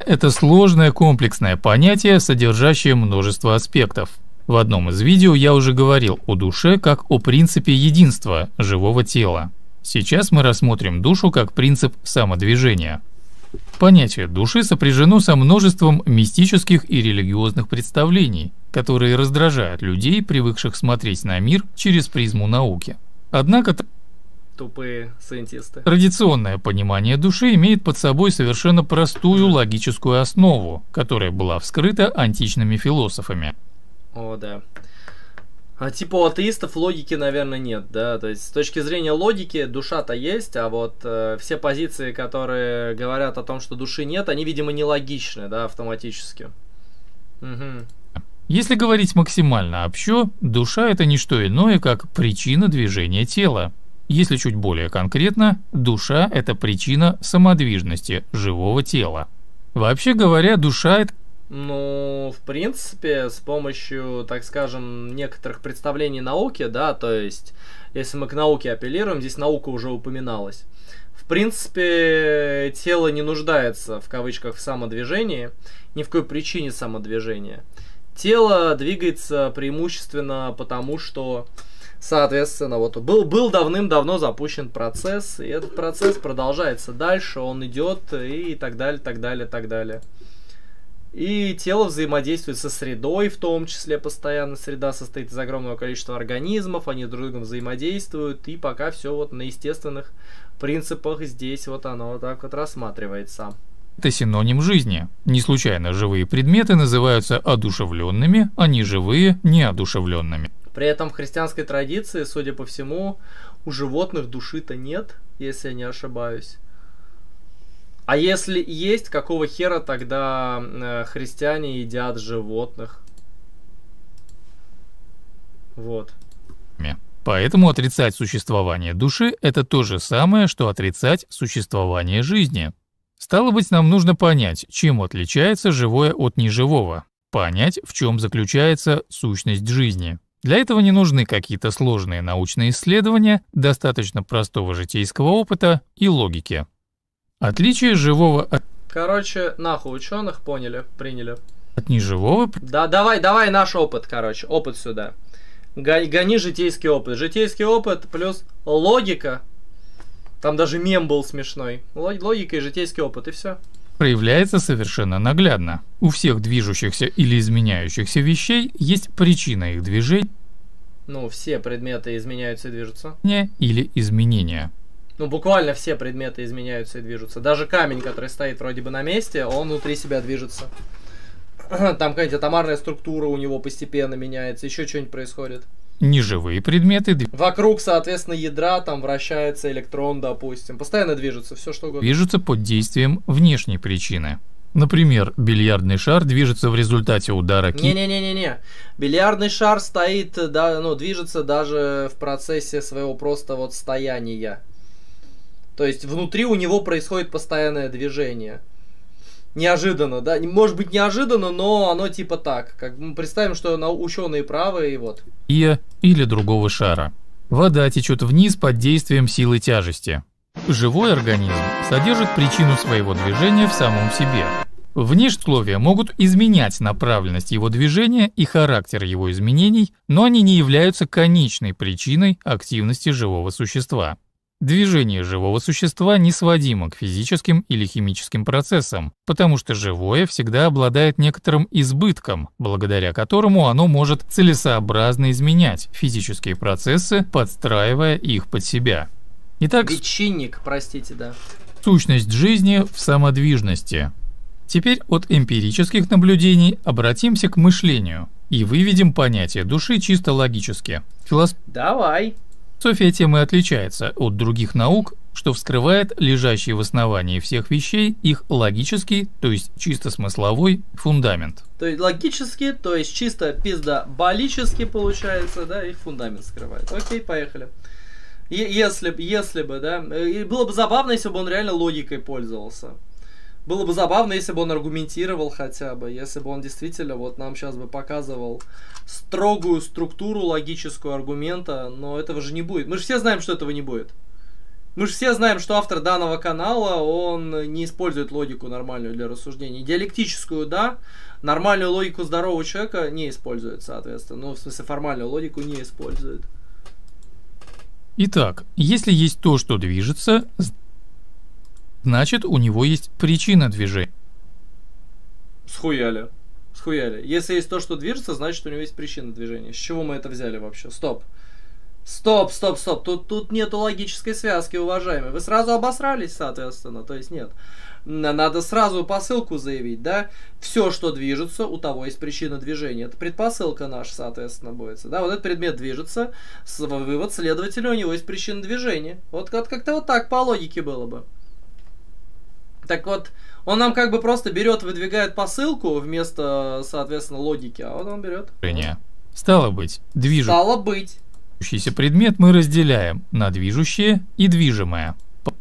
Это сложное комплексное понятие, содержащее множество аспектов. В одном из видео я уже говорил о душе как о принципе единства живого тела. Сейчас мы рассмотрим душу как принцип самодвижения. Понятие души сопряжено со множеством мистических и религиозных представлений, которые раздражают людей, привыкших смотреть на мир через призму науки. Однако тупые сcientisты. Традиционное понимание души имеет под собой совершенно простую логическую основу, которая была вскрыта античными философами. О, да. А типа у атеистов логики, наверное, нет, да? То есть с точки зрения логики душа-то есть, а вот все позиции, которые говорят о том, что души нет, они, видимо, нелогичны, да, автоматически. Угу. Если говорить максимально общо, душа — это не что иное, как причина движения тела. Если чуть более конкретно, душа — это причина самодвижности живого тела. Вообще говоря, душа — это... Ну, в принципе, с помощью, так скажем, некоторых представлений науки, да, то есть, если мы к науке апеллируем, здесь наука уже упоминалась. В принципе, тело не нуждается, в кавычках, в самодвижении, ни в какой причине самодвижения. Тело двигается преимущественно потому, что, соответственно, вот был давным-давно запущен процесс, и этот процесс продолжается дальше, он идет и так далее, так далее, так далее. И тело взаимодействует со средой, в том числе постоянно. Среда состоит из огромного количества организмов, они друг с другом взаимодействуют, и пока все вот на естественных принципах здесь вот оно вот так вот рассматривается. Это синоним жизни. Не случайно живые предметы называются одушевленными, а неживые – неодушевленными. При этом в христианской традиции, судя по всему, у животных души-то нет, если я не ошибаюсь. А если есть, какого хера тогда христиане едят животных? Вот. Поэтому отрицать существование души – это то же самое, что отрицать существование жизни. Стало быть, нам нужно понять, чем отличается живое от неживого, понять, в чем заключается сущность жизни. Для этого не нужны какие-то сложные научные исследования, достаточно простого житейского опыта и логики. Отличие живого от... Короче, нахуй ученых, поняли, приняли. От неживого... Да, давай наш опыт, короче, опыт сюда. Гони житейский опыт. Житейский опыт плюс логика. Там даже мем был смешной. Логика и житейский опыт, и все. Проявляется совершенно наглядно. У всех движущихся или изменяющихся вещей есть причина их движения. Ну, все предметы изменяются и движутся. Или изменения. Ну, буквально все предметы изменяются и движутся. Даже камень, который стоит вроде бы на месте, он внутри себя движется. Там какая-нибудь атомарная структура у него постепенно меняется, еще что-нибудь происходит. Неживые предметы... Вокруг, соответственно, ядра там вращается электрон, допустим. Постоянно движется, все что угодно. Движутся под действием внешней причины. Например, бильярдный шар движется в результате удара Не-не-не-не-не. Бильярдный шар стоит, да, ну, движется даже в процессе своего просто вот стояния. То есть внутри у него происходит постоянное движение. Неожиданно, да? Может быть неожиданно, но оно типа так. Как мы представим, что ученые правы, и вот. Или другого шара. Вода течет вниз под действием силы тяжести. Живой организм содержит причину своего движения в самом себе. Внешние условия могут изменять направленность его движения и характер его изменений, но они не являются конечной причиной активности живого существа. Движение живого существа не сводимо к физическим или химическим процессам, потому что живое всегда обладает некоторым избытком, благодаря которому оно может целесообразно изменять физические процессы, подстраивая их под себя. Итак, ветчинник, простите, да. Сущность жизни в самодвижности. Теперь от эмпирических наблюдений обратимся к мышлению и выведем понятие души чисто логически. Давай. Философия тем и отличается от других наук, что вскрывает лежащий в основании всех вещей их логический, то есть чисто смысловой фундамент. То есть логически, то есть чисто пиздоболически получается, да, их фундамент скрывает. Окей, поехали. Если бы, да, и было бы забавно, если бы он реально логикой пользовался. Было бы забавно, если бы он аргументировал хотя бы, если бы он действительно вот нам сейчас бы показывал строгую структуру логическую аргумента, но этого же не будет. Мы же все знаем, что этого не будет. Мы же все знаем, что автор данного канала, он не использует логику нормальную для рассуждений. Диалектическую, да, нормальную логику здорового человека не использует, соответственно. Ну, в смысле, формальную логику не использует. Итак, если есть то, что движется, значит у него есть причина движения. Схуяли. Схуяли. Если есть то, что движется, значит у него есть причина движения. С чего мы это взяли вообще? Стоп. Стоп. Тут нету логической связки, уважаемые. Вы сразу обосрались, соответственно. То есть нет. Надо сразу посылку заявить, да? Все, что движется, у того есть причина движения. Это предпосылка наша, соответственно, будет. Да, вот этот предмет движется, вывод, следовательно, у него есть причина движения. Вот как-то вот так по логике было бы. Так вот, он нам как бы просто берет, выдвигает посылку вместо, соответственно, логики, а вот он берет. Стало быть, движущийся предмет мы разделяем на движущее и движимое.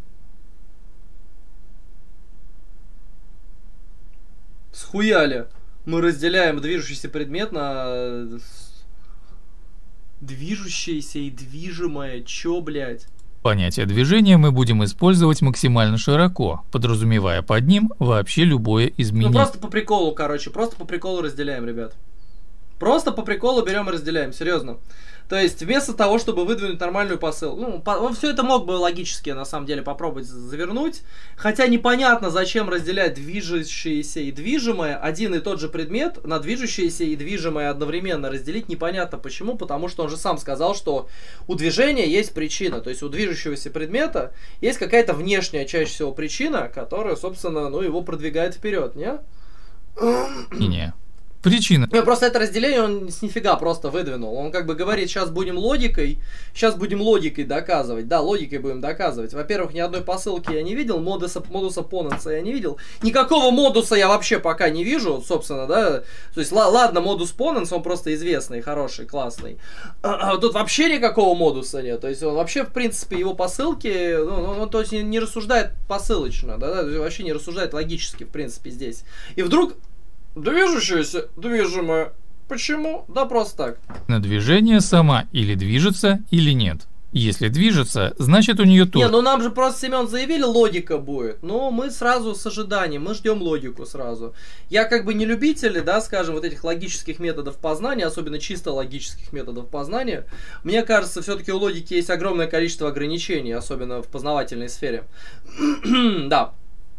Схуяли. Мы разделяем движущийся предмет на движущееся и движимое. Чё, блядь? Понятие движения мы будем использовать максимально широко, подразумевая под ним вообще любое изменение. Ну просто по приколу, короче, просто по приколу разделяем, ребят. Просто по приколу берем и разделяем, серьезно. То есть вместо того, чтобы выдвинуть нормальную посылку, он все это мог бы логически на самом деле попробовать завернуть, хотя непонятно, зачем разделять движущееся и движимое, один и тот же предмет на движущееся и движимое одновременно разделить непонятно почему, потому что он же сам сказал, что у движения есть причина, то есть у движущегося предмета есть какая-то внешняя чаще всего причина, которая, собственно, ну, его продвигает вперед, не? Не. Причина. Просто это разделение он с нифига просто выдвинул. Он как бы говорит, сейчас будем логикой доказывать. Да, логикой будем доказывать. Во-первых, ни одной посылки я не видел, модуса поненса я не видел. Никакого модуса я вообще пока не вижу, собственно, да. То есть, ладно, модус поненс, он просто известный, хороший, классный. А тут вообще никакого модуса нет. То есть, он вообще, в принципе, его посылки, он то есть, не рассуждает посылочно, да, вообще не рассуждает логически, в принципе, здесь. И вдруг... Движущееся, движимое. Почему? Да просто так. На движение сама или движется, или нет. Если движется, значит у нее тоже. Не, ну нам же просто, Семен, заявили, логика будет. Но мы сразу с ожиданием, мы ждем логику сразу. Я как бы не любитель, да, скажем, вот этих логических методов познания, особенно чисто логических методов познания. Мне кажется, все-таки у логики есть огромное количество ограничений, особенно в познавательной сфере. Да.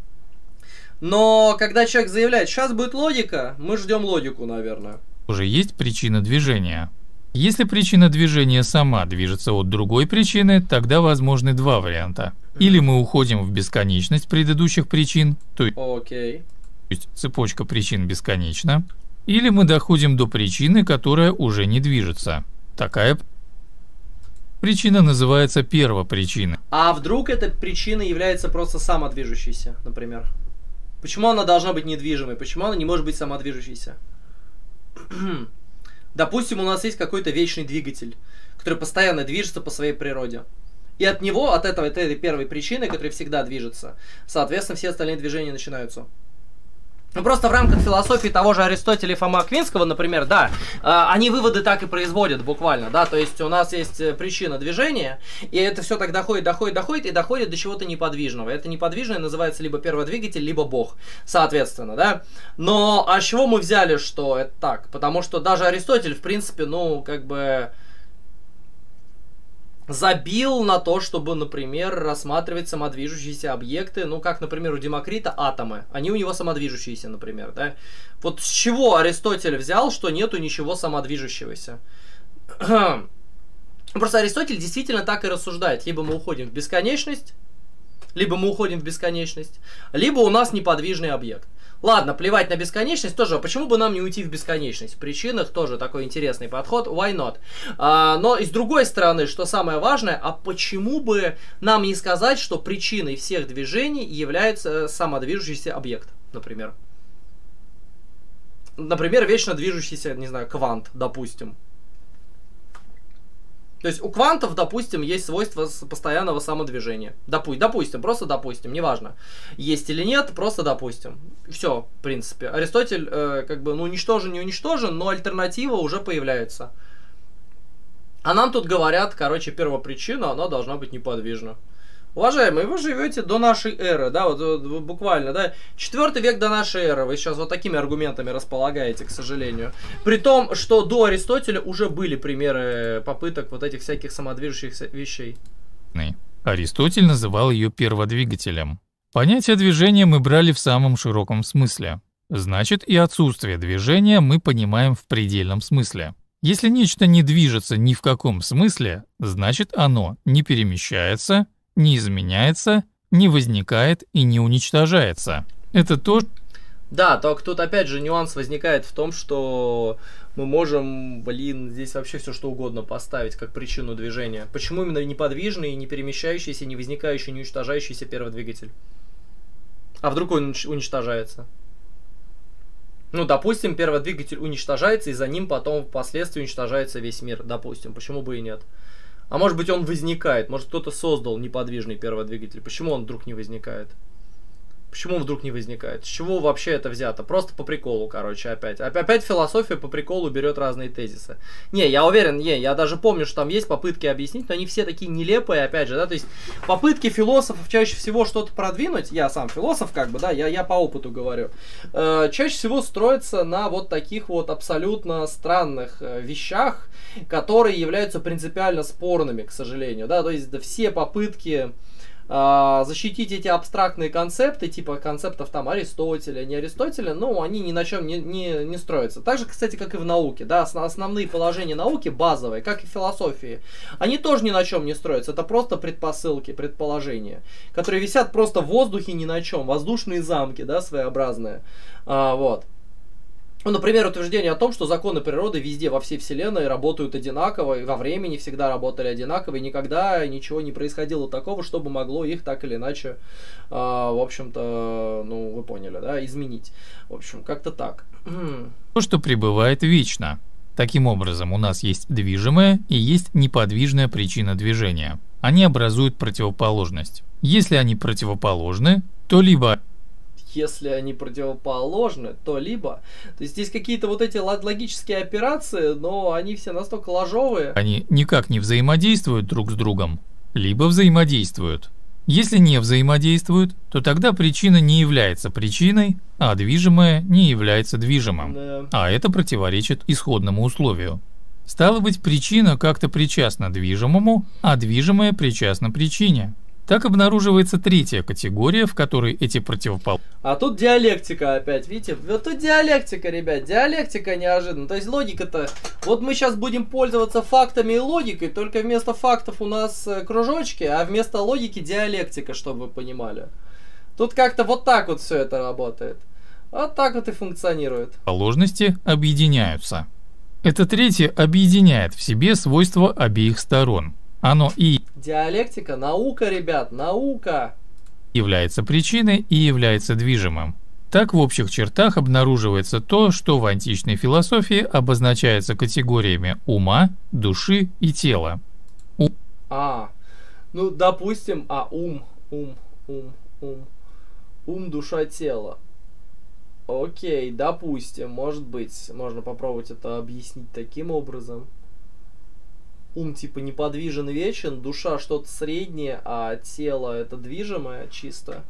Но когда человек заявляет, сейчас будет логика, мы ждем логику, наверное. Уже есть причина движения. Если причина движения сама движется от другой причины, тогда возможны два варианта. Или мы уходим в бесконечность предыдущих причин, то есть цепочка причин бесконечна, или мы доходим до причины, которая уже не движется. Такая причина называется первопричиной. А вдруг эта причина является просто самодвижущейся, например? Почему она должна быть недвижимой? Почему она не может быть самодвижущейся? Допустим, у нас есть какой-то вечный двигатель, который постоянно движется по своей природе. И от него, от этой первой причины, которая всегда движется, соответственно, все остальные движения начинаются. Ну, просто в рамках философии того же Аристотеля и Фома Аквинского, например, да, они выводы так и производят буквально, да, то есть у нас есть причина движения, и это все так доходит и доходит до чего-то неподвижного. Это неподвижное называется либо перводвигатель, либо Бог, соответственно, да. Но а с чего мы взяли, что это так? Потому что даже Аристотель, в принципе, ну, как бы... забил на то, чтобы, например, рассматривать самодвижущиеся объекты, ну, как, например, у Демокрита атомы. Они у него самодвижущиеся, например, да. Вот с чего Аристотель взял, что нету ничего самодвижущегося? Просто Аристотель действительно так и рассуждает. Либо мы уходим в бесконечность, либо у нас неподвижный объект. Ладно, плевать на бесконечность тоже. Почему бы нам не уйти в бесконечность? В причинах тоже такой интересный подход. Why not? Но и с другой стороны, что самое важное, а почему бы нам не сказать, что причиной всех движений является самодвижущийся объект, например? Например, вечно движущийся, не знаю, квант, допустим. То есть у квантов, допустим, есть свойство постоянного самодвижения. Допустим, просто допустим, неважно, есть или нет, просто допустим. Все, в принципе. Аристотель, как бы, ну, уничтожен, не уничтожен, но альтернатива уже появляется. А нам тут говорят, короче, первопричина, она должна быть неподвижна. Уважаемые, вы живете до нашей эры, да, вот буквально, да, 4 век до нашей эры, вы сейчас вот такими аргументами располагаете, к сожалению. При том, что до Аристотеля уже были примеры попыток вот этих всяких самодвижущихся вещей. Аристотель называл ее перводвигателем. Понятие движения мы брали в самом широком смысле. Значит, и отсутствие движения мы понимаем в предельном смысле. Если нечто не движется ни в каком смысле, значит оно не перемещается, не изменяется, не возникает и не уничтожается. Это то... Да, только тут опять же нюанс возникает в том, что мы можем, здесь вообще все что угодно поставить как причину движения. Почему именно неподвижный, не перемещающийся, не возникающий, не уничтожающийся перводвигатель? А вдруг он уничтожается? Ну, допустим, перводвигатель уничтожается, и за ним потом впоследствии уничтожается весь мир. Допустим, почему бы и нет? А может быть он возникает, может кто-то создал неподвижный перводвигатель. Почему он вдруг не возникает? Почему он вдруг не возникает? С чего вообще это взято? Просто по приколу, короче, опять. Опять философия по приколу берет разные тезисы. Не, я уверен, я даже помню, что там есть попытки объяснить, но они все такие нелепые, опять же, да, то есть попытки философов чаще всего что-то продвинуть, я сам философ, как бы, да, я по опыту говорю, чаще всего строятся на вот таких вот абсолютно странных вещах, которые являются принципиально спорными, к сожалению, да, то есть да, все попытки защитить эти абстрактные концепты, типа концептов там Аристотеля, не Аристотеля, ну, они ни на чем не строятся. Так же, кстати, как и в науке, да, основные положения науки, базовые, как и в философии, они тоже ни на чем не строятся, это просто предпосылки, предположения, которые висят просто в воздухе ни на чем, воздушные замки, да, своеобразные, вот. Ну, например, утверждение о том, что законы природы везде, во всей вселенной работают одинаково, и во времени всегда работали одинаково, и никогда ничего не происходило такого, чтобы могло их так или иначе, в общем-то, ну, вы поняли, да, изменить. В общем, как-то так. То, что пребывает вечно. Таким образом, у нас есть движимая и есть неподвижная причина движения. Они образуют противоположность. Если они противоположны, то либо... Если они противоположны, то либо... То есть здесь какие-то вот эти логические операции, но они все настолько ложовые. Они никак не взаимодействуют друг с другом, либо взаимодействуют. Если не взаимодействуют, то тогда причина не является причиной, а движимое не является движимым. Да. А это противоречит исходному условию. Стало быть, причина как-то причастна движимому, а движимое причастно причине. Так обнаруживается третья категория, в которой эти противоположности. А тут диалектика опять, видите? Вот тут диалектика, ребят, диалектика неожиданно. То есть логика-то... Вот мы сейчас будем пользоваться фактами и логикой, только вместо фактов у нас кружочки, а вместо логики диалектика, чтобы вы понимали. Тут как-то вот так вот все это работает. Вот так вот и функционирует. Положности объединяются. Это третье объединяет в себе свойства обеих сторон. Оно и диалектика, наука, ребят, наука. Является причиной и является движимым. Так в общих чертах обнаруживается то, что в античной философии обозначается категориями ума, души и тела. Ну допустим, ум, душа, тело. Окей, допустим, может быть, можно попробовать это объяснить таким образом. Ум типа неподвижен, вечен, душа что-то среднее, а тело это движимое чисто.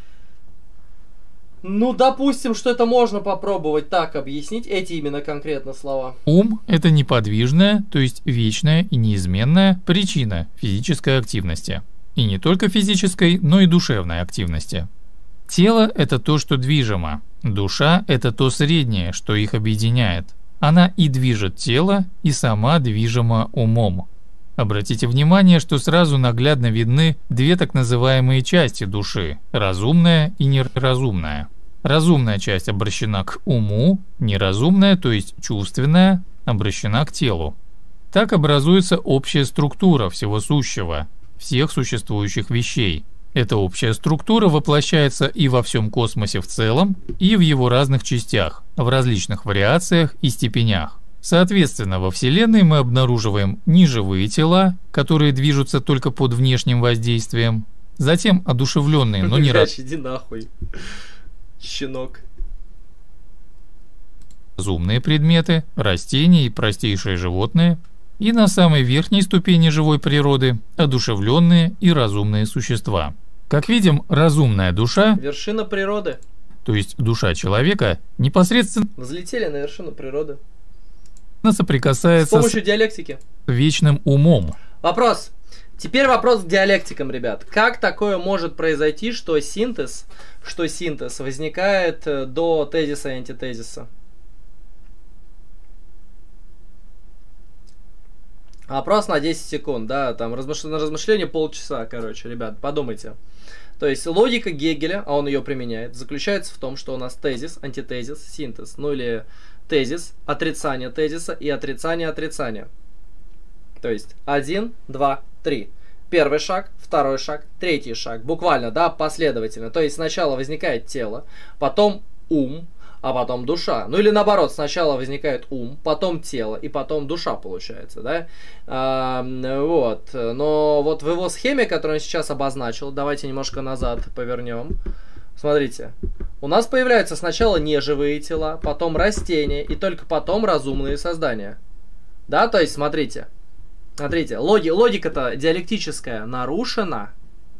Ну, допустим, что это можно попробовать так объяснить, эти именно конкретно слова. Ум – это неподвижная, то есть вечная и неизменная причина физической активности. И не только физической, но и душевной активности. Тело – это то, что движимо. Душа – это то среднее, что их объединяет. Она и движет тело, и сама движима умом. Обратите внимание, что сразу наглядно видны две так называемые части души – разумная и неразумная. Разумная часть обращена к уму, неразумная, то есть чувственная, обращена к телу. Так образуется общая структура всего сущего, всех существующих вещей. Эта общая структура воплощается и во всем космосе в целом, и в его разных частях, в различных вариациях и степенях. Соответственно, во Вселенной мы обнаруживаем неживые тела, которые движутся только под внешним воздействием, затем одушевленные, но не иди нахуй, щенок. Разумные предметы, растения и простейшие животные, И на самой верхней ступени живой природы – одушевленные и разумные существа. Как видим, разумная душа, вершина природы, то есть душа человека, непосредственно взлетели на вершину природы. Соприкасается с помощью диалектики. Вечным умом. Вопрос. Теперь вопрос к диалектикам, ребят. Как такое может произойти, что синтез возникает до тезиса и антитезиса? Вопрос на 10 секунд, да, там на размышление полчаса, короче, ребят, подумайте. То есть логика Гегеля, а он ее применяет, заключается в том, что у нас тезис, антитезис, синтез, ну или тезис, отрицание тезиса и отрицание отрицания. То есть 1, 2, 3. Первый шаг, второй шаг, третий шаг. Буквально, да, последовательно. То есть сначала возникает тело, потом ум, а потом душа. Ну или наоборот, сначала возникает ум, потом тело, и потом душа получается, да? Вот. Но вот в его схеме, которую он сейчас обозначил, давайте немножко назад повернем. Смотрите, у нас появляются сначала неживые тела, потом растения, и только потом разумные создания. Да, то есть, смотрите, логика-то диалектическая нарушена.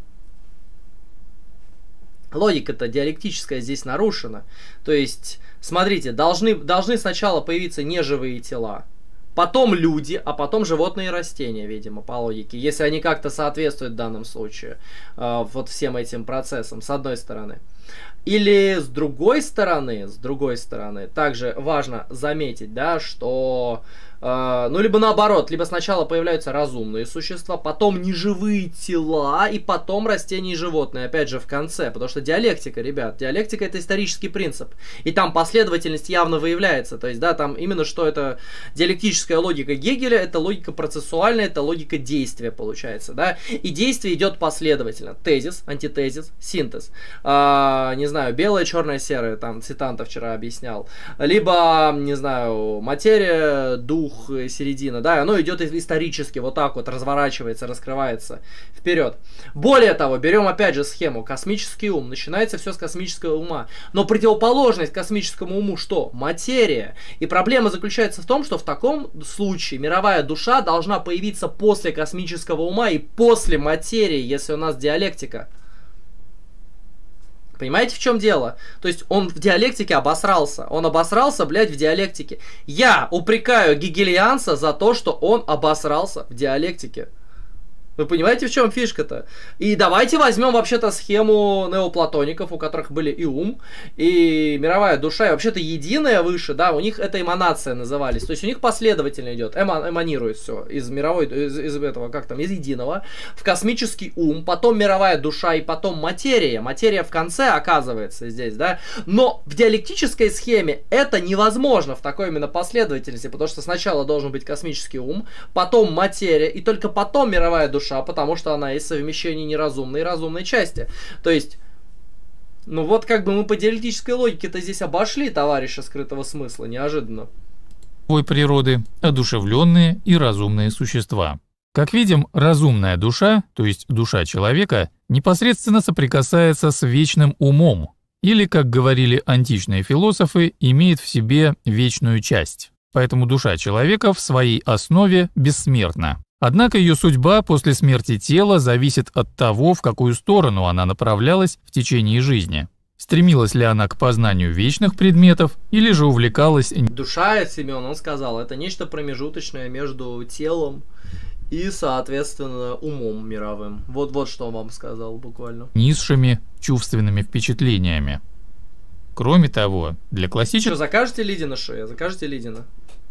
Логика-то диалектическая здесь нарушена. То есть, смотрите, должны сначала появиться неживые тела, потом люди, а потом животные и растения, видимо, по логике. Если они как-то соответствуют в данном случае вот всем этим процессам, с одной стороны. Или с другой стороны, также важно заметить, да, что... ну, либо наоборот, либо сначала появляются разумные существа, потом неживые тела, и потом растения и животные, опять же, в конце. Потому что диалектика, ребят, диалектика — это исторический принцип. И там последовательность явно выявляется. То есть, да, там именно что это диалектическая логика Гегеля, это логика процессуальная, это логика действия, получается, да. И действие идет последовательно. Тезис, антитезис, синтез. Не знаю, белое, черное, серое, там, Цитанта вчера объяснял. Либо, не знаю, материя, дух, середина, да, оно идет исторически, вот так вот разворачивается, раскрывается вперед. Более того, берем опять же схему, космический ум, начинается все с космического ума, но противоположность космическому уму что? Материя. И проблема заключается в том, что в таком случае мировая душа должна появиться после космического ума и после материи, если у нас диалектика. Понимаете, в чем дело? То есть он в диалектике обосрался. Он обосрался, блядь, в диалектике. Я упрекаю гегельянца за то, что он обосрался в диалектике. Вы понимаете, в чем фишка-то? И давайте возьмем вообще-то схему неоплатоников, у которых были и ум, и мировая душа, и вообще-то единая выше, да, у них это эманация назывались. То есть у них последовательно идет, эманирует все из мировой, из этого, как там, из единого, в космический ум, потом мировая душа, и потом материя. Материя в конце оказывается здесь, да. Но в диалектической схеме это невозможно в такой именно последовательности, потому что сначала должен быть космический ум, потом материя, и только потом мировая душа, потому что она есть совмещение неразумной и разумной части. То есть, ну вот как бы мы по диалектической логике-то здесь обошли товарища скрытого смысла, неожиданно. Природы, одушевленные и разумные существа. Как видим, разумная душа, то есть душа человека, непосредственно соприкасается с вечным умом, или, как говорили античные философы, имеет в себе вечную часть. Поэтому душа человека в своей основе бессмертна. Однако ее судьба после смерти тела зависит от того, в какую сторону она направлялась в течение жизни. Стремилась ли она к познанию вечных предметов, или же увлекалась... Душа, Семен, он сказал, это нечто промежуточное между телом и, соответственно, умом мировым. Вот что он вам сказал буквально. Низшими чувственными впечатлениями. Кроме того, для классического... Что, закажете Лидина, что я? Закажете Лидина?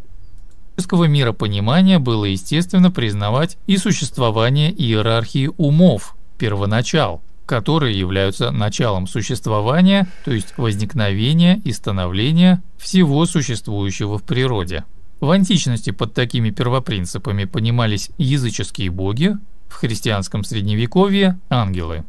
Миропонимания было естественно признавать и существование иерархии умов, первоначал, которые являются началом существования, то есть возникновения и становления всего существующего в природе. В античности под такими первопринципами понимались языческие боги, в христианском средневековье – ангелы.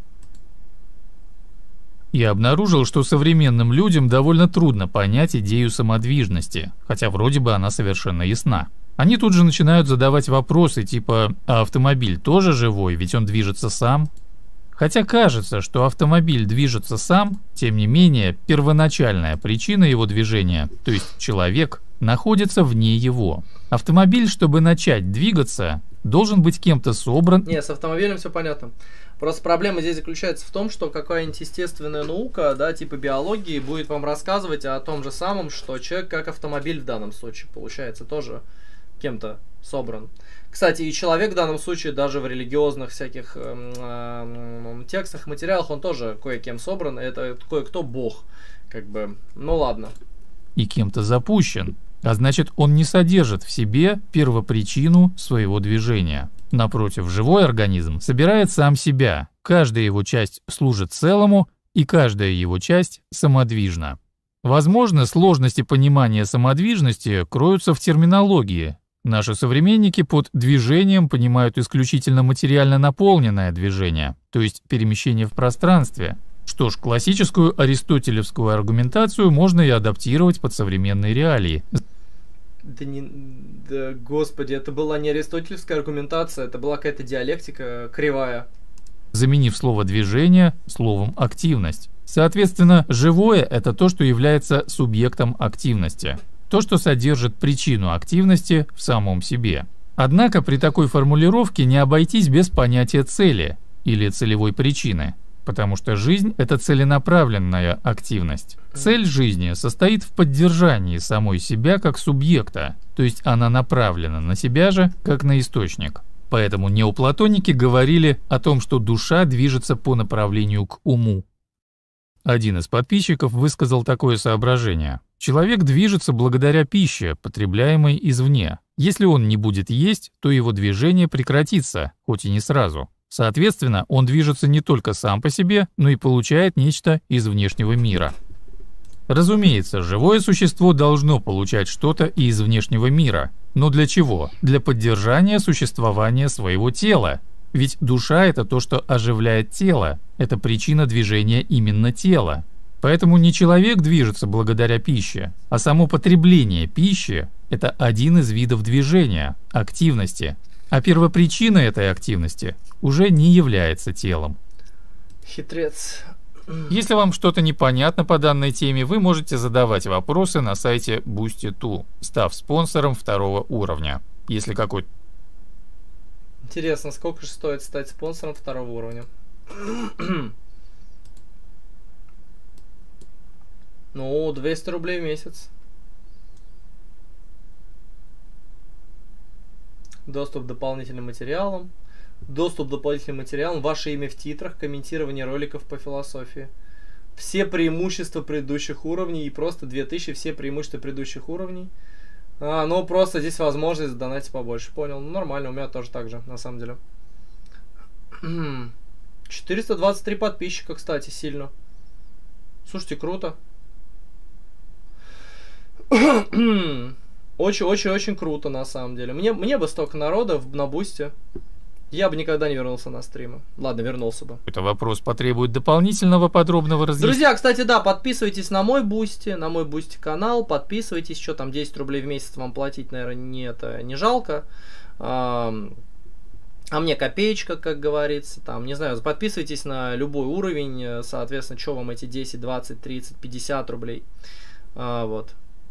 Я обнаружил, что современным людям довольно трудно понять идею самодвижности, хотя вроде бы она совершенно ясна. Они тут же начинают задавать вопросы типа «А автомобиль тоже живой, ведь он движется сам?» Хотя кажется, что автомобиль движется сам, тем не менее первоначальная причина его движения, то есть человек, находится вне его. Автомобиль, чтобы начать двигаться, должен быть кем-то собран. Не, с автомобилем все понятно. Просто проблема здесь заключается в том, что какая-нибудь естественная наука, да, типа биологии, будет вам рассказывать о том же самом, что человек как автомобиль в данном случае, получается, тоже кем-то собран. Кстати, и человек в данном случае даже в религиозных всяких текстах, материалах, он тоже кое-кем собран, это кое-кто бог, как бы, ну ладно. И кем-то запущен, а значит, он не содержит в себе первопричину своего движения. Напротив, живой организм собирает сам себя, каждая его часть служит целому, и каждая его часть самодвижна. Возможно, сложности понимания самодвижности кроются в терминологии. Наши современники под движением понимают исключительно материально наполненное движение, то есть перемещение в пространстве. Что ж, классическую аристотелевскую аргументацию можно и адаптировать под современные реалии. Да, господи, это была не аристотелевская аргументация, это была какая-то диалектика кривая. Заменив слово «движение» словом «активность». Соответственно, живое – это то, что является субъектом активности. То, что содержит причину активности в самом себе. Однако при такой формулировке не обойтись без понятия цели или целевой причины. Потому что жизнь – это целенаправленная активность. Цель жизни состоит в поддержании самой себя как субъекта, то есть она направлена на себя же, как на источник. Поэтому неоплатоники говорили о том, что душа движется по направлению к уму. Один из подписчиков высказал такое соображение. Человек движется благодаря пище, потребляемой извне. Если он не будет есть, то его движение прекратится, хоть и не сразу. Соответственно, он движется не только сам по себе, но и получает нечто из внешнего мира. Разумеется, живое существо должно получать что-то и из внешнего мира. Но для чего? Для поддержания существования своего тела. Ведь душа – это то, что оживляет тело. Это причина движения именно тела. Поэтому не человек движется благодаря пище, а само потребление пищи – это один из видов движения, активности. А первопричина этой активности уже не является телом. Хитрец. Если вам что-то непонятно по данной теме, вы можете задавать вопросы на сайте Boosty2, став спонсором 2-го уровня. Если какой-то... Интересно, сколько же стоит стать спонсором 2-го уровня? Ну, 200 рублей в месяц. Доступ к дополнительным материалам. Доступ к дополнительным материалам. Ваше имя в титрах. Комментирование роликов по философии. Все преимущества предыдущих уровней. И просто 2000 все преимущества предыдущих уровней. Ну, просто здесь возможность задонатить побольше. Понял. Ну, нормально. У меня тоже так же, на самом деле. 423 подписчика, кстати, сильно. Слушайте, круто. Очень-очень-очень круто, на самом деле. Мне бы столько народа на бусте. Я бы никогда не вернулся на стримы. Ладно, вернулся бы. Это вопрос потребует дополнительного подробного разъяснения. Друзья, кстати, да, подписывайтесь на мой бусти канал. Подписывайтесь, что там 10 рублей в месяц вам платить, наверное, не жалко. А мне копеечка, как говорится. Там, не знаю, подписывайтесь на любой уровень. Соответственно, что вам эти 10, 20, 30, 50 рублей. Вот.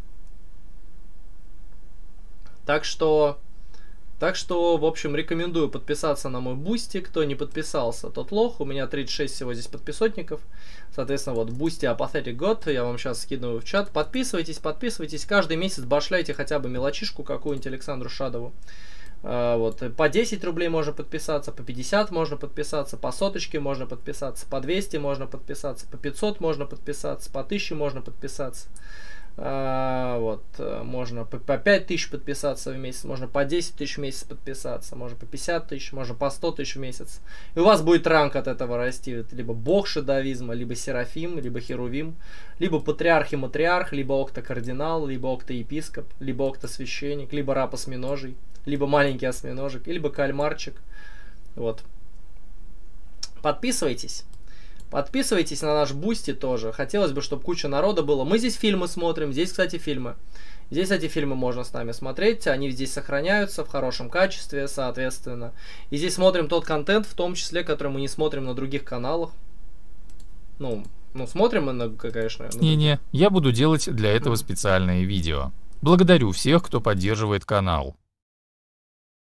Так что, в общем, рекомендую подписаться на мой бусти. Кто не подписался, тот лох. У меня 36 всего здесь подписотников. Соответственно, вот бусти Apathetic God. Я вам сейчас скидываю в чат. Подписывайтесь. Каждый месяц башляйте хотя бы мелочишку какую-нибудь Александру Шадову. Вот. По 10 рублей можно подписаться, по 50 можно подписаться, по соточке можно подписаться, по 200 можно подписаться, по 500 можно подписаться, по 1000 можно подписаться. Вот, можно по 5000 подписаться в месяц, можно по 10 тысяч в месяц подписаться, можно по 50 тысяч, можно по 100 тысяч в месяц. И у вас будет ранг от этого расти. Это либо бог шедовизма, либо серафим, либо херувим, либо патриарх и матриарх, либо октокардинал, либо октоепископ, либо октосвященник, либо раб осьминожий, либо маленький осьминожек, либо кальмарчик. Вот. Подписывайтесь. Подписывайтесь на наш бусти тоже. Хотелось бы, чтобы куча народа было. Мы здесь фильмы смотрим. Здесь, кстати, фильмы. Здесь, кстати, фильмы можно с нами смотреть. Они здесь сохраняются в хорошем качестве, соответственно. И здесь смотрим тот контент, в том числе, который мы не смотрим на других каналах. Ну смотрим мы, конечно. Не-не, я буду делать для этого специальные видео. Благодарю всех, кто поддерживает канал.